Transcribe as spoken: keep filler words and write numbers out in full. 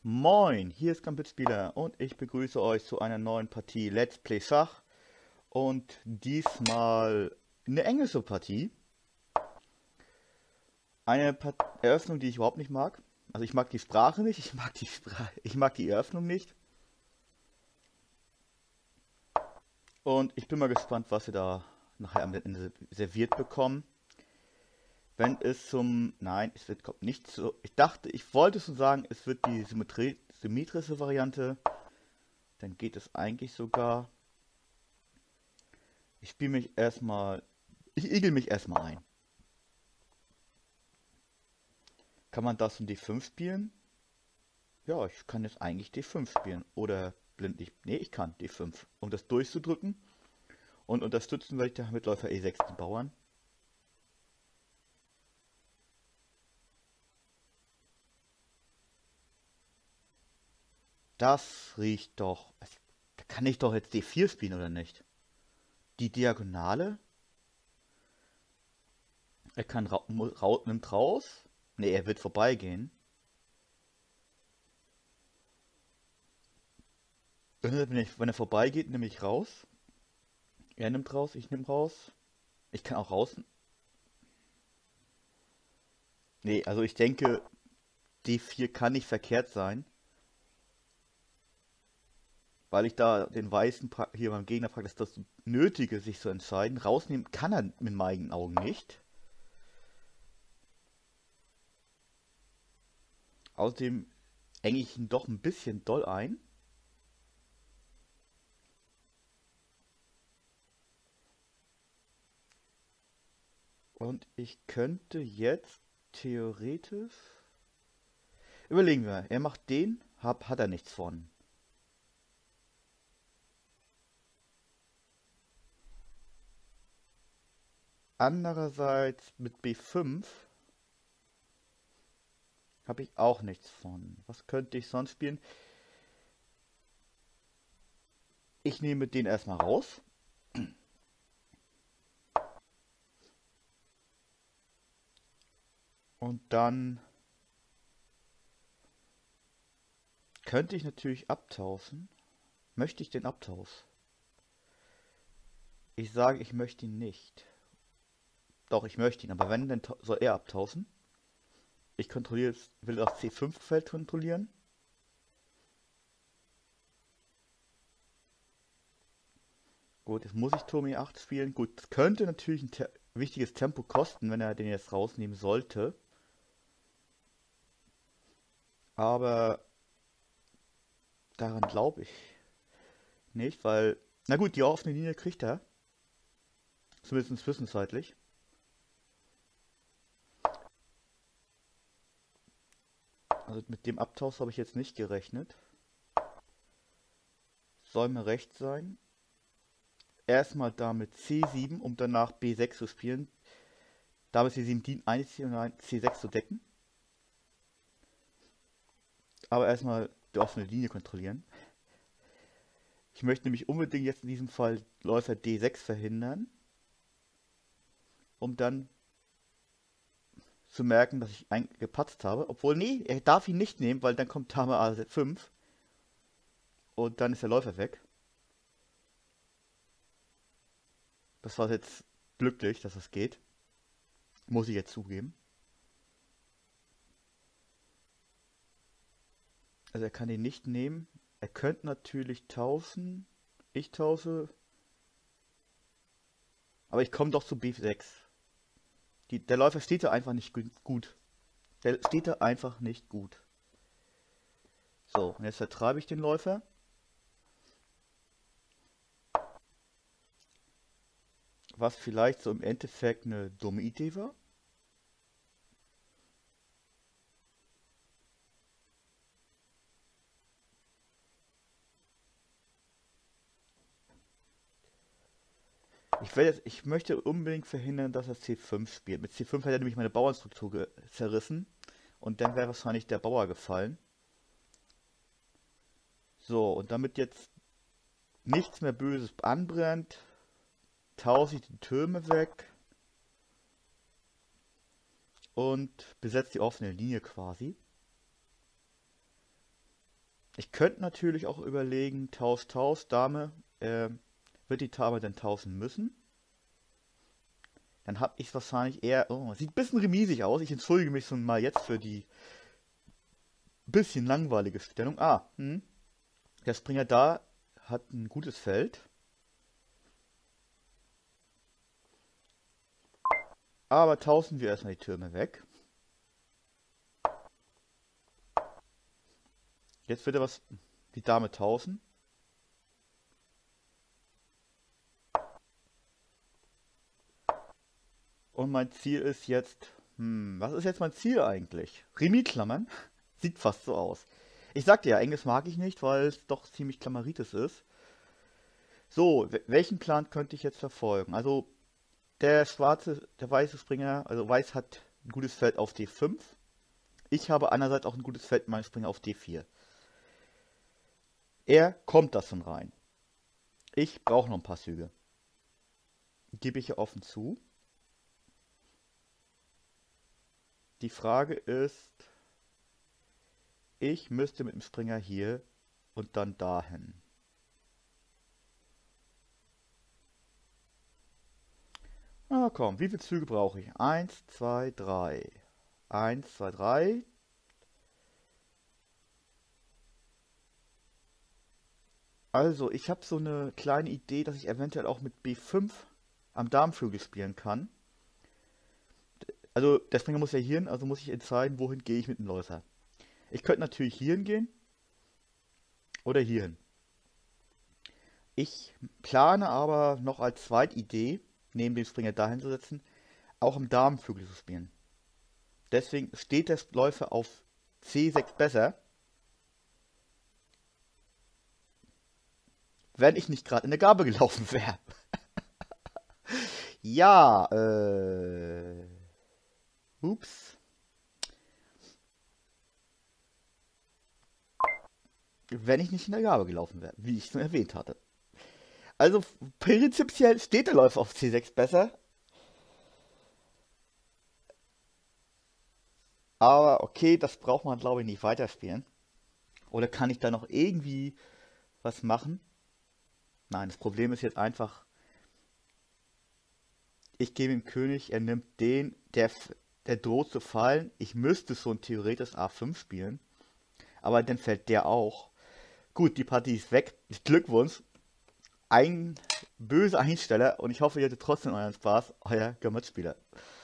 Moin, hier ist Gambitspieler und ich begrüße euch zu einer neuen Partie Let's Play Schach und diesmal eine englische Partie. Eine Part Eröffnung, die ich überhaupt nicht mag. Also ich mag die Sprache nicht, ich mag die Sprache, ich mag die Eröffnung nicht. Und ich bin mal gespannt, was wir da nachher am Ende serviert bekommen. Wenn es zum... Nein, es wird kommt nicht so... Ich dachte, ich wollte schon sagen, es wird die Symmetrie, symmetrische Variante. Dann geht es eigentlich sogar. Ich spiele mich erstmal... Ich igel mich erstmal ein. Kann man das in D fünf spielen? Ja, ich kann jetzt eigentlich D fünf spielen. Oder blind nicht... Nee, ich kann D fünf. Um das durchzudrücken. Und unterstützen werde ich da mit Läufer E sechs die Bauern. Das riecht doch... Da kann ich doch jetzt D vier spielen, oder nicht? Die Diagonale? Er kann ra ra nimmt raus. Ne, er wird vorbeigehen. Wenn, ich, wenn er vorbeigeht, nehme ich raus. Er nimmt raus, ich nehme raus. Ich kann auch raus. Ne, also ich denke, D vier kann nicht verkehrt sein. Weil ich da den Weißen hier beim Gegner frage, dass das Nötige, sich zu entscheiden. Rausnehmen kann er in meinen Augen nicht. Außerdem enge ich ihn doch ein bisschen doll ein. Und ich könnte jetzt theoretisch... Überlegen wir, er macht den, hab, hat er nichts von. Andererseits mit B fünf habe ich auch nichts von. Was könnte ich sonst spielen? Ich nehme den erstmal raus. Und dann könnte ich natürlich abtauschen. Möchte ich den Abtausch? Ich sage, ich möchte ihn nicht. Doch, ich möchte ihn, aber wenn, dann soll er abtauschen. Ich kontrolliere, will das C fünf Feld kontrollieren. Gut, jetzt muss ich Turm E acht spielen. Gut, das könnte natürlich ein te wichtiges Tempo kosten, wenn er den jetzt rausnehmen sollte. Aber daran glaube ich nicht, weil... Na gut, die offene Linie kriegt er. Zumindest zwischenzeitlich. Also mit dem Abtausch habe ich jetzt nicht gerechnet. Soll mir recht sein. Erstmal damit C sieben, um danach B sechs zu spielen. Damit C sieben dient eigentlich und C sechs zu decken. Aber erstmal die offene Linie kontrollieren. Ich möchte nämlich unbedingt jetzt in diesem Fall Läufer D sechs verhindern. Um dann zu merken, dass ich gepatzt habe. Obwohl, nee, er darf ihn nicht nehmen, weil dann kommt Dame A fünf. Und dann ist der Läufer weg. Das war jetzt glücklich, dass das geht. Muss ich jetzt zugeben. Also er kann ihn nicht nehmen. Er könnte natürlich tauschen. Ich tausche. Aber ich komme doch zu B sechs. Die, der Läufer steht da einfach nicht gut. Der steht da einfach nicht gut. So, und jetzt vertreibe ich den Läufer. Was vielleicht so im Endeffekt eine dumme Idee war. Ich, werde, ich möchte unbedingt verhindern, dass er C fünf spielt. Mit C fünf hat er nämlich meine Bauernstruktur zerrissen. Und dann wäre wahrscheinlich der Bauer gefallen. So, und damit jetzt nichts mehr Böses anbrennt, tausche ich die Türme weg. Und besetze die offene Linie quasi. Ich könnte natürlich auch überlegen, Taus, Taus, Dame, äh, wird die Dame denn tauschen müssen? Dann habe ich es wahrscheinlich eher, oh, sieht ein bisschen remisig aus. Ich entschuldige mich schon mal jetzt für die bisschen langweilige Stellung. Ah, hm. Der Springer da hat ein gutes Feld. Aber tauschen wir erstmal die Türme weg. Jetzt wird er was, die Dame tauschen. Und mein Ziel ist jetzt, hm, was ist jetzt mein Ziel eigentlich? Remis-Klammern? Sieht fast so aus. Ich sagte ja, Enges mag ich nicht, weil es doch ziemlich Klammeritis ist. So, welchen Plan könnte ich jetzt verfolgen? Also, der schwarze, der weiße Springer, also Weiß hat ein gutes Feld auf D fünf. Ich habe einerseits auch ein gutes Feld mit meinem Springer auf D vier. Er kommt das schon rein. Ich brauche noch ein paar Züge. Gebe ich hier offen zu. Die Frage ist, ich müsste mit dem Springer hier und dann dahin. Na komm, wie viele Züge brauche ich? Eins, zwei, drei. Eins, zwei, drei. Also, ich habe so eine kleine Idee, dass ich eventuell auch mit B fünf am Darmflügel spielen kann. Also, der Springer muss ja hierhin, also muss ich entscheiden, wohin gehe ich mit dem Läufer. Ich könnte natürlich hierhin gehen oder hierhin. Ich plane aber noch als Zweitidee, neben dem Springer dahin zu setzen, auch am Damenflügel zu spielen. Deswegen steht der Läufer auf C sechs besser, wenn ich nicht gerade in der Gabel gelaufen wäre. Ja, äh... Ups. Wenn ich nicht in der Gabel gelaufen wäre, wie ich schon erwähnt hatte. Also prinzipiell steht der Läufer auf C sechs besser. Aber okay, das braucht man glaube ich nicht weiterspielen. Oder kann ich da noch irgendwie was machen? Nein, das Problem ist jetzt einfach, ich gebe dem König, er nimmt den, der, der droht zu fallen. Ich müsste schon theoretisch A fünf spielen. Aber dann fällt der auch. Gut, die Partie ist weg. Glückwunsch. Ein böser Einsteller und ich hoffe, ihr hattet trotzdem euren Spaß. Euer Gemütsspieler.